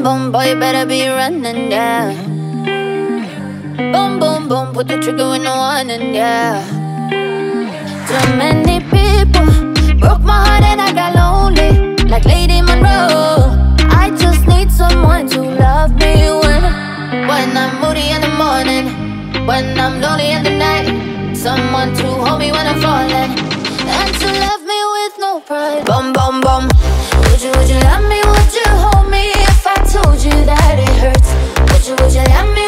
boom, boy, you better be running, yeah. Boom, boom, boom, put the trigger when no one in, yeah. Too many people broke my heart and I got lonely, like Lady Monroe. I just need someone to love me when I'm moody in the morning, when I'm lonely in the night. Someone to hold me when I'm falling, and to love me with no pride. Boom, boom, boom. Would you love me, would you hold me if I told you that it hurts? Would you love me?